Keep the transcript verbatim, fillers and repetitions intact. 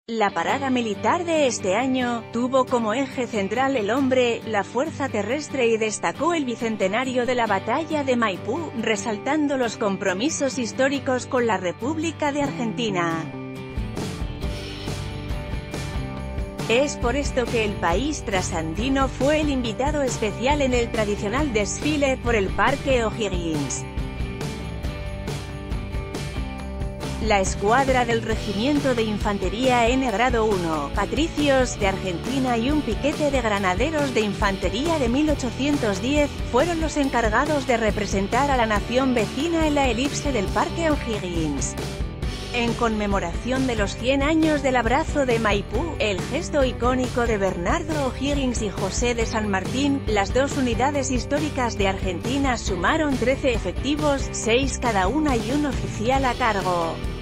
La parada militar de este año tuvo como eje central el hombre, la fuerza terrestre y destacó el bicentenario de la Batalla de Maipú, resaltando los compromisos históricos con la República de Argentina. Es por esto que el país trasandino fue el invitado especial en el tradicional desfile por el Parque O'Higgins. La escuadra del Regimiento de Infantería N Grado uno, Patricios, de Argentina y un piquete de granaderos de infantería de mil ochocientos diez, fueron los encargados de representar a la nación vecina en la elipse del Parque O'Higgins. En conmemoración de los cien años del Abrazo de Maipú, el gesto icónico de Bernardo O'Higgins y José de San Martín, las dos unidades históricas de Argentina sumaron trece efectivos, seis cada una y un oficial a cargo.